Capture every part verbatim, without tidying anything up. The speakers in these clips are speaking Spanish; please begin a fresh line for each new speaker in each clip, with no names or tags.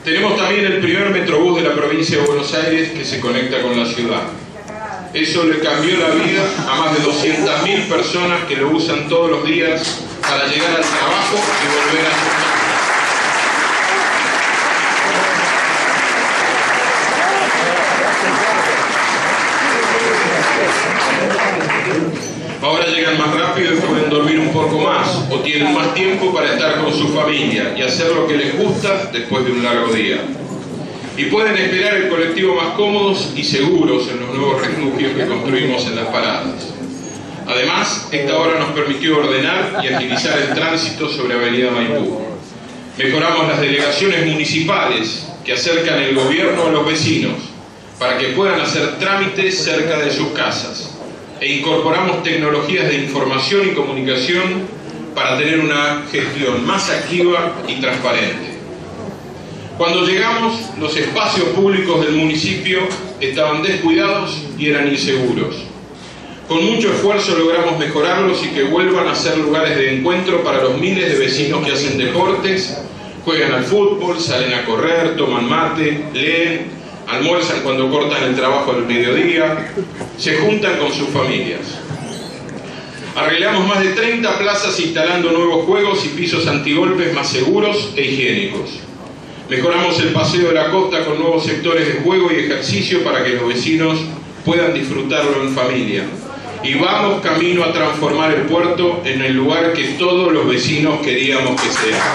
Tenemos también el primer metrobús de la provincia de Buenos Aires que se conecta con la ciudad. Eso le cambió la vida a más de doscientas mil personas que lo usan todos los días para llegar al trabajo y volver a su casa. Ahora llegan más rápido y pueden dormir un poco más, o tienen más tiempo para estar con su familia y hacer lo que les gusta después de un largo día. Y pueden esperar el colectivo más cómodos y seguros en los nuevos refugios que construimos en las paradas. Además, esta obra nos permitió ordenar y agilizar el tránsito sobre Avenida Maipú. Mejoramos las delegaciones municipales que acercan el gobierno a los vecinos para que puedan hacer trámites cerca de sus casas. E incorporamos tecnologías de información y comunicación para tener una gestión más activa y transparente. Cuando llegamos, los espacios públicos del municipio estaban descuidados y eran inseguros. Con mucho esfuerzo logramos mejorarlos y que vuelvan a ser lugares de encuentro para los miles de vecinos que hacen deportes, juegan al fútbol, salen a correr, toman mate, leen, almuerzan cuando cortan el trabajo al mediodía, se juntan con sus familias. Arreglamos más de treinta plazas instalando nuevos juegos y pisos antigolpes más seguros e higiénicos. Mejoramos el paseo de la costa con nuevos sectores de juego y ejercicio para que los vecinos puedan disfrutarlo en familia. Y vamos camino a transformar el puerto en el lugar que todos los vecinos queríamos que sea.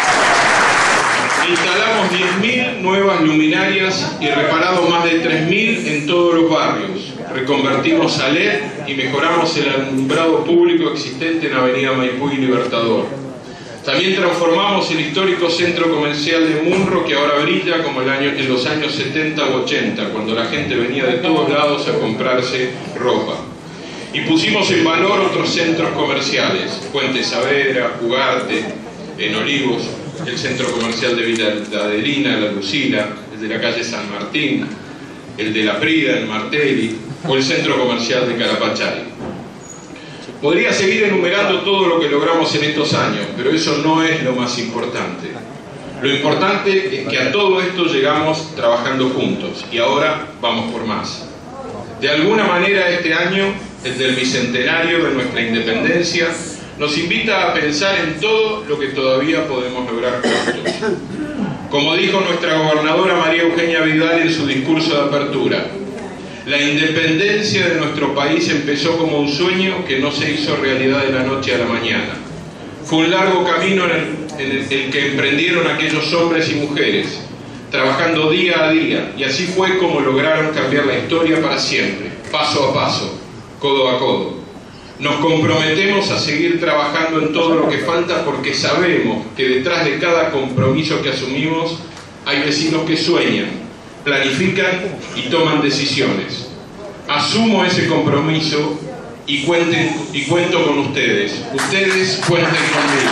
Instalamos diez mil nuevas luminarias y reparamos más de tres mil en todos los barrios. Reconvertimos a L E D y mejoramos el alumbrado público existente en Avenida Maipú y Libertador. También transformamos el histórico centro comercial de Munro, que ahora brilla como el año, en los años setenta u ochenta, cuando la gente venía de todos lados a comprarse ropa. Y pusimos en valor otros centros comerciales, Puente Saavedra, Ugarte, en Olivos, el centro comercial de Villa Adelina, La Lucila, el de la calle San Martín, el de La Prida, en Martelli, o el centro comercial de Carapachay. Podría seguir enumerando todo lo que logramos en estos años, pero eso no es lo más importante. Lo importante es que a todo esto llegamos trabajando juntos, y ahora vamos por más. De alguna manera este año, el del bicentenario de nuestra independencia, nos invita a pensar en todo lo que todavía podemos lograr juntos. Como dijo nuestra gobernadora María Eugenia Vidal en su discurso de apertura, la independencia de nuestro país empezó como un sueño que no se hizo realidad de la noche a la mañana. Fue un largo camino en el, en el, el que emprendieron aquellos hombres y mujeres, trabajando día a día, y así fue como lograron cambiar la historia para siempre, paso a paso, codo a codo. Nos comprometemos a seguir trabajando en todo lo que falta porque sabemos que detrás de cada compromiso que asumimos hay vecinos que sueñan, planifican y toman decisiones. Asumo ese compromiso y, cuenten, y cuento con ustedes. Ustedes cuenten conmigo.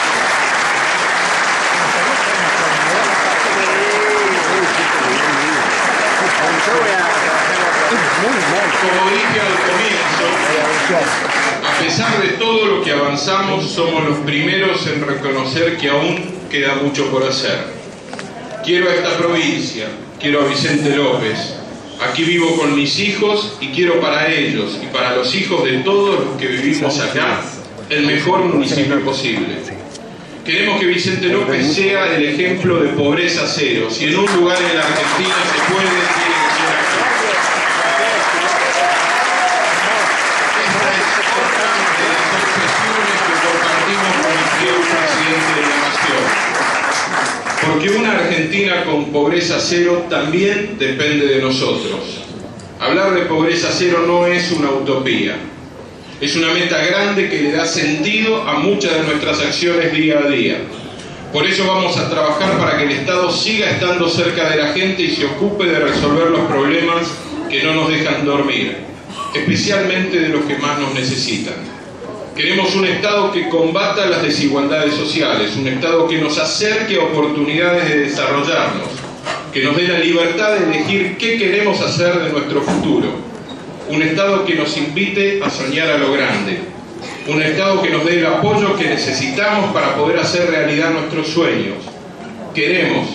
Como dije al comienzo, a pesar de todo lo que avanzamos, somos los primeros en reconocer que aún queda mucho por hacer. Quiero a esta provincia, quiero a Vicente López, aquí vivo con mis hijos y quiero para ellos y para los hijos de todos los que vivimos acá el mejor municipio posible. Queremos que Vicente López sea el ejemplo de pobreza cero. Si en un lugar en la Argentina se puede, tiene que ser aquí. Esta es otra de las expresiones que compartimos con el querido presidente de la Nación. Porque una Argentina con pobreza cero también depende de nosotros. Hablar de pobreza cero no es una utopía. Es una meta grande que le da sentido a muchas de nuestras acciones día a día. Por eso vamos a trabajar para que el Estado siga estando cerca de la gente y se ocupe de resolver los problemas que no nos dejan dormir, especialmente de los que más nos necesitan. Queremos un Estado que combata las desigualdades sociales, un Estado que nos acerque a oportunidades de desarrollarnos, que nos dé la libertad de elegir qué queremos hacer de nuestro futuro. Un Estado que nos invite a soñar a lo grande. Un Estado que nos dé el apoyo que necesitamos para poder hacer realidad nuestros sueños. Queremos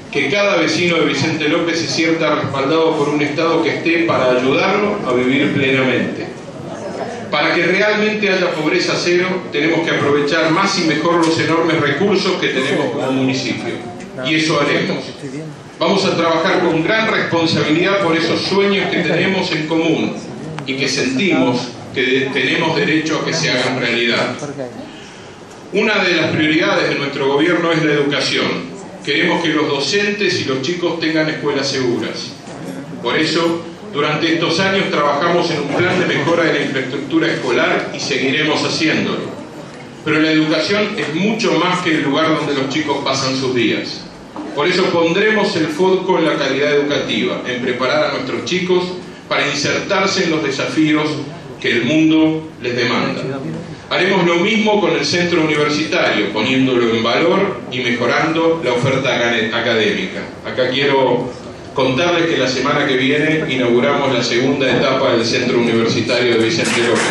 que cada vecino de Vicente López se sienta respaldado por un Estado que esté para ayudarlo a vivir plenamente. Para que realmente haya pobreza cero, tenemos que aprovechar más y mejor los enormes recursos que tenemos como municipio. Y eso haremos. Vamos a trabajar con gran responsabilidad por esos sueños que tenemos en común y que sentimos que tenemos derecho a que se hagan realidad. Una de las prioridades de nuestro gobierno es la educación. Queremos que los docentes y los chicos tengan escuelas seguras. Por eso, durante estos años trabajamos en un plan de mejora de la infraestructura escolar y seguiremos haciéndolo. Pero la educación es mucho más que el lugar donde los chicos pasan sus días. Por eso pondremos el foco en la calidad educativa, en preparar a nuestros chicos para insertarse en los desafíos que el mundo les demanda. Haremos lo mismo con el centro universitario, poniéndolo en valor y mejorando la oferta académica. Acá quiero contarles que la semana que viene inauguramos la segunda etapa del Centro Universitario de Vicente López.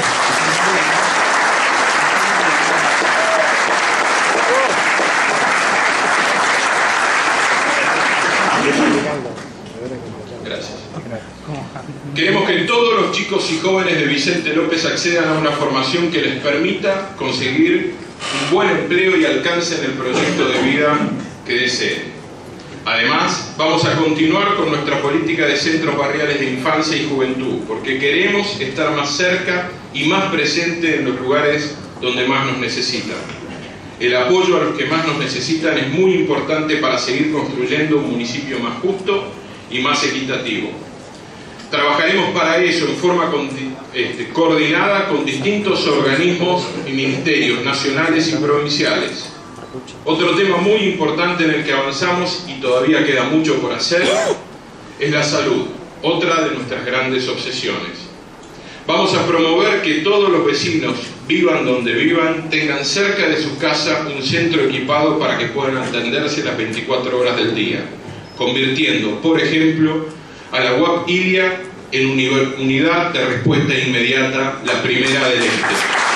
Gracias. Queremos que todos los chicos y jóvenes de Vicente López accedan a una formación que les permita conseguir un buen empleo y alcancen el proyecto de vida que deseen. Además, vamos a continuar con nuestra política de centros barriales de infancia y juventud, porque queremos estar más cerca y más presente en los lugares donde más nos necesitan. El apoyo a los que más nos necesitan es muy importante para seguir construyendo un municipio más justo y más equitativo. Trabajaremos para eso en forma este, coordinada con distintos organismos y ministerios nacionales y provinciales. Otro tema muy importante en el que avanzamos y todavía queda mucho por hacer es la salud, otra de nuestras grandes obsesiones. Vamos a promover que todos los vecinos, vivan donde vivan, tengan cerca de su casa un centro equipado para que puedan atenderse las veinticuatro horas del día, convirtiendo, por ejemplo, a la U A P Ilia en unidad de respuesta inmediata, la primera del este.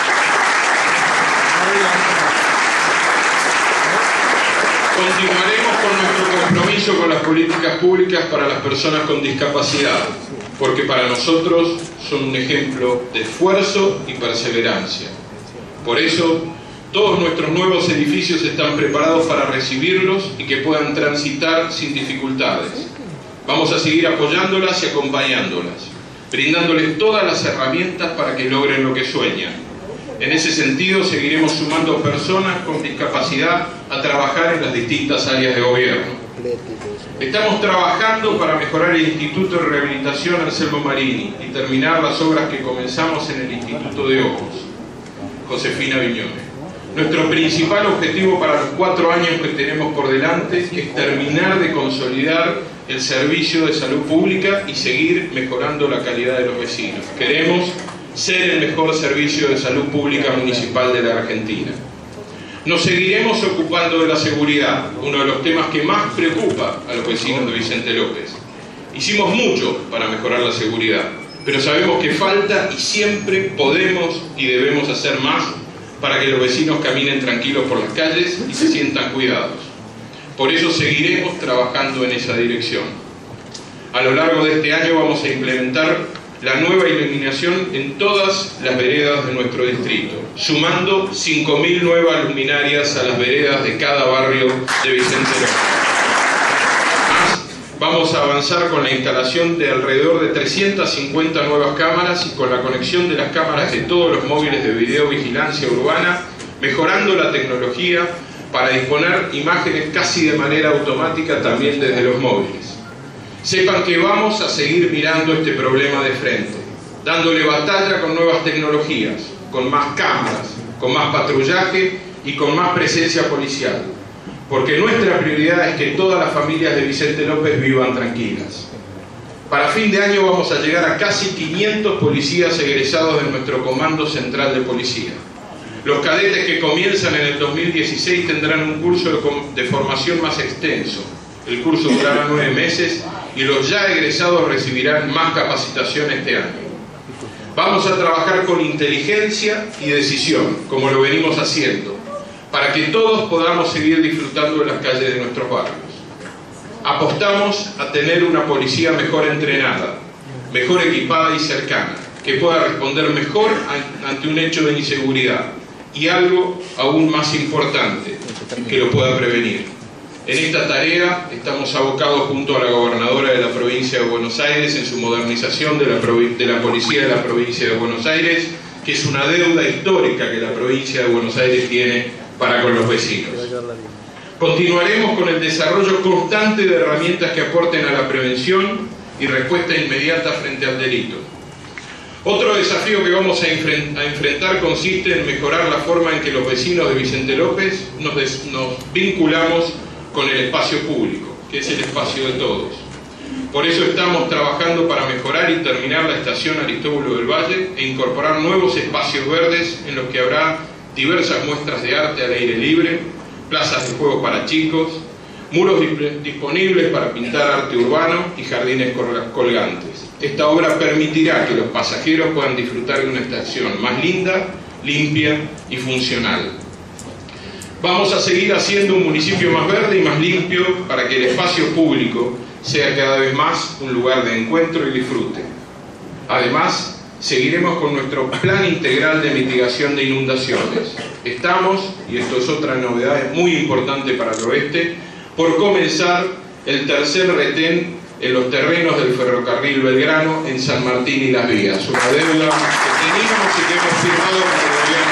Continuaremos con nuestro compromiso con las políticas públicas para las personas con discapacidad, porque para nosotros son un ejemplo de esfuerzo y perseverancia. Por eso, todos nuestros nuevos edificios están preparados para recibirlos y que puedan transitar sin dificultades. Vamos a seguir apoyándolas y acompañándolas, brindándoles todas las herramientas para que logren lo que sueñan. En ese sentido, seguiremos sumando personas con discapacidad a trabajar en las distintas áreas de gobierno. Estamos trabajando para mejorar el Instituto de Rehabilitación Anselmo Marini y terminar las obras que comenzamos en el Instituto de Ojos, Josefina Viñones. Nuestro principal objetivo para los cuatro años que tenemos por delante es terminar de consolidar el servicio de salud pública y seguir mejorando la calidad de los vecinos. Queremos ser el mejor servicio de salud pública municipal de la Argentina. Nos seguiremos ocupando de la seguridad, uno de los temas que más preocupa a los vecinos de Vicente López. Hicimos mucho para mejorar la seguridad, pero sabemos que falta y siempre podemos y debemos hacer más para que los vecinos caminen tranquilos por las calles y se sientan cuidados. Por eso seguiremos trabajando en esa dirección. A lo largo de este año vamos a implementar la nueva iluminación en todas las veredas de nuestro distrito, sumando cinco mil nuevas luminarias a las veredas de cada barrio de Vicente López. Vamos a avanzar con la instalación de alrededor de trescientas cincuenta nuevas cámaras y con la conexión de las cámaras de todos los móviles de videovigilancia urbana, mejorando la tecnología para disponer imágenes casi de manera automática también desde los móviles. Sepan que vamos a seguir mirando este problema de frente, dándole batalla con nuevas tecnologías, con más cámaras, con más patrullaje y con más presencia policial, porque nuestra prioridad es que todas las familias de Vicente López vivan tranquilas. Para fin de año vamos a llegar a casi quinientos policías egresados de nuestro Comando Central de Policía. Los cadetes que comienzan en el dos mil dieciséis tendrán un curso de, de formación más extenso. El curso durará nueve meses y los ya egresados recibirán más capacitación este año. Vamos a trabajar con inteligencia y decisión, como lo venimos haciendo, para que todos podamos seguir disfrutando de las calles de nuestros barrios. Apostamos a tener una policía mejor entrenada, mejor equipada y cercana, que pueda responder mejor ante un hecho de inseguridad y algo aún más importante, que lo pueda prevenir. En esta tarea estamos abocados junto a la gobernadora de la provincia de Buenos Aires en su modernización de la, de la policía de la provincia de Buenos Aires, que es una deuda histórica que la provincia de Buenos Aires tiene para con los vecinos. Continuaremos con el desarrollo constante de herramientas que aporten a la prevención y respuesta inmediata frente al delito. Otro desafío que vamos a, enfrent a enfrentar consiste en mejorar la forma en que los vecinos de Vicente López nos, nos vinculamos con el espacio público, que es el espacio de todos. Por eso estamos trabajando para mejorar y terminar la estación Aristóbulo del Valle e incorporar nuevos espacios verdes en los que habrá diversas muestras de arte al aire libre, plazas de juegos para chicos, muros disponibles para pintar arte urbano y jardines colgantes. Esta obra permitirá que los pasajeros puedan disfrutar de una estación más linda, limpia y funcional. Vamos a seguir haciendo un municipio más verde y más limpio para que el espacio público sea cada vez más un lugar de encuentro y disfrute. Además, seguiremos con nuestro plan integral de mitigación de inundaciones. Estamos, y esto es otra novedad muy importante para el oeste, por comenzar el tercer retén en los terrenos del ferrocarril Belgrano en San Martín y Las Vías, una deuda que teníamos y que hemos firmado con el gobierno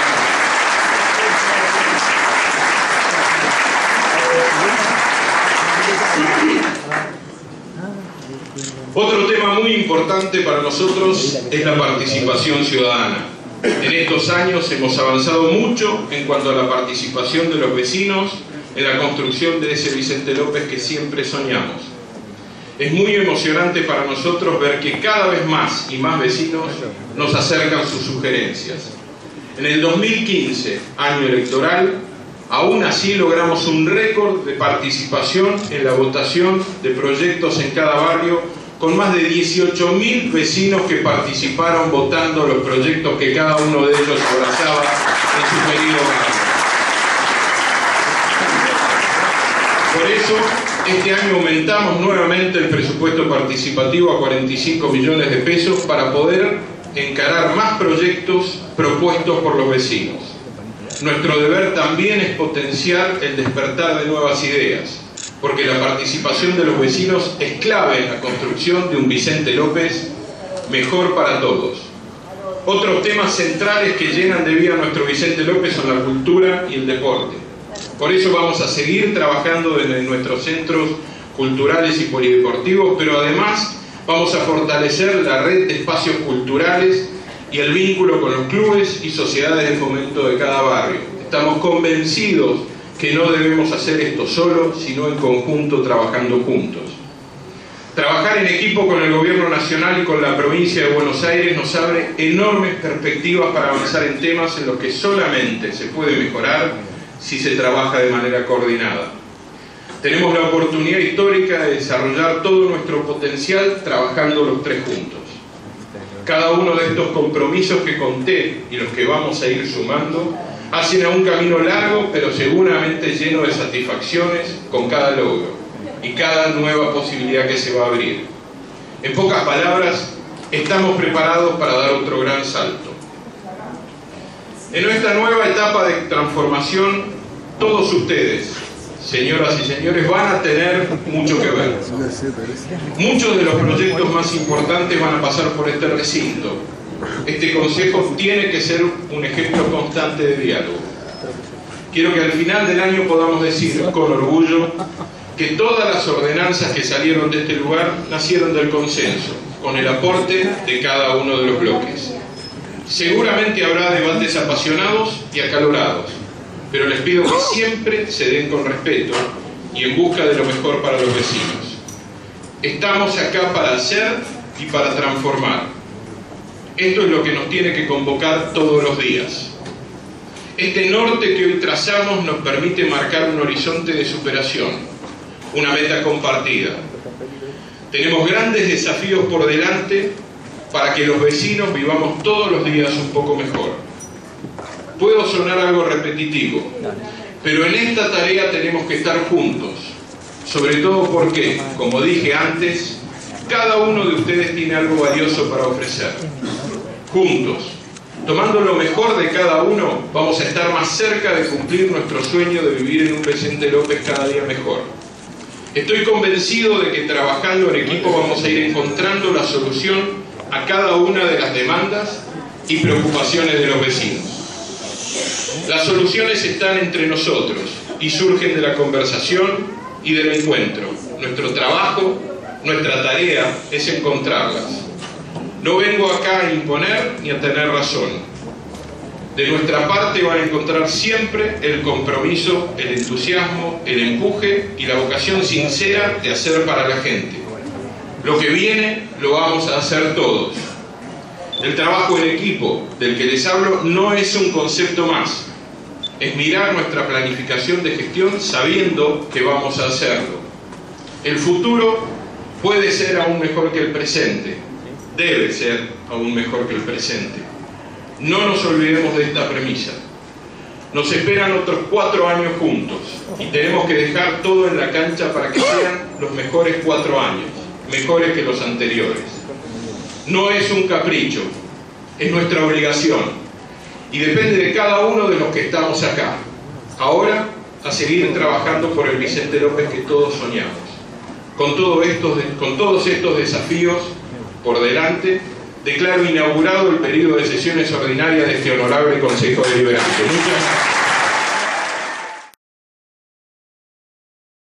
nacional. Otro tema muy importante para nosotros es la participación ciudadana. En estos años hemos avanzado mucho en cuanto a la participación de los vecinos en la construcción de ese Vicente López que siempre soñamos. Es muy emocionante para nosotros ver que cada vez más y más vecinos nos acercan sus sugerencias. En el dos mil quince, año electoral, aún así logramos un récord de participación en la votación de proyectos en cada barrio, con más de dieciocho mil vecinos que participaron votando los proyectos que cada uno de ellos abrazaba en su querido barrio. Por eso, este año aumentamos nuevamente el presupuesto participativo a cuarenta y cinco millones de pesos para poder encarar más proyectos propuestos por los vecinos. Nuestro deber también es potenciar el despertar de nuevas ideas, porque la participación de los vecinos es clave en la construcción de un Vicente López mejor para todos. Otros temas centrales que llenan de vida a nuestro Vicente López son la cultura y el deporte. Por eso vamos a seguir trabajando desde nuestros centros culturales y polideportivos, pero además vamos a fortalecer la red de espacios culturales y el vínculo con los clubes y sociedades de fomento de cada barrio. Estamos convencidos que no debemos hacer esto solo, sino en conjunto, trabajando juntos. Trabajar en equipo con el Gobierno Nacional y con la provincia de Buenos Aires nos abre enormes perspectivas para avanzar en temas en los que solamente se puede mejorar si se trabaja de manera coordinada. Tenemos la oportunidad histórica de desarrollar todo nuestro potencial trabajando los tres juntos. Cada uno de estos compromisos que conté y los que vamos a ir sumando hacen a un camino largo, pero seguramente lleno de satisfacciones con cada logro y cada nueva posibilidad que se va a abrir. En pocas palabras, estamos preparados para dar otro gran salto. En nuestra nueva etapa de transformación, todos ustedes, señoras y señores, van a tener mucho que ver. Muchos de los proyectos más importantes van a pasar por este recinto. Este consejo tiene que ser un ejemplo constante de diálogo. Quiero que al final del año podamos decir con orgullo que todas las ordenanzas que salieron de este lugar nacieron del consenso, con el aporte de cada uno de los bloques. Seguramente habrá debates apasionados y acalorados, pero les pido que siempre se den con respeto y en busca de lo mejor para los vecinos. Estamos acá para hacer y para transformar. Esto es lo que nos tiene que convocar todos los días. Este norte que hoy trazamos nos permite marcar un horizonte de superación, una meta compartida. Tenemos grandes desafíos por delante para que los vecinos vivamos todos los días un poco mejor. Puedo sonar algo repetitivo, pero en esta tarea tenemos que estar juntos. sobre todo porque, como dije antes, cada uno de ustedes tiene algo valioso para ofrecer. Juntos, tomando lo mejor de cada uno, vamos a estar más cerca de cumplir nuestro sueño de vivir en un Vicente López cada día mejor. Estoy convencido de que trabajando en equipo vamos a ir encontrando la solución a cada una de las demandas y preocupaciones de los vecinos. Las soluciones están entre nosotros y surgen de la conversación y del encuentro. Nuestro trabajo, nuestra tarea es encontrarlas. No vengo acá a imponer ni a tener razón. De nuestra parte van a encontrar siempre el compromiso, el entusiasmo, el empuje y la vocación sincera de hacer para la gente. Lo que viene lo vamos a hacer todos. El trabajo en equipo del que les hablo no es un concepto más. Es mirar nuestra planificación de gestión sabiendo que vamos a hacerlo. El futuro puede ser aún mejor que el presente. Debe ser aún mejor que el presente. No nos olvidemos de esta premisa. Nos esperan otros cuatro años juntos y tenemos que dejar todo en la cancha para que sean los mejores cuatro años, mejores que los anteriores. No es un capricho, es nuestra obligación y depende de cada uno de los que estamos acá. Ahora, a seguir trabajando por el Vicente López que todos soñamos. Con, todo estos, con todos estos desafíos por delante, declaro inaugurado el periodo de sesiones ordinarias de este honorable Consejo Deliberante. Muchas gracias.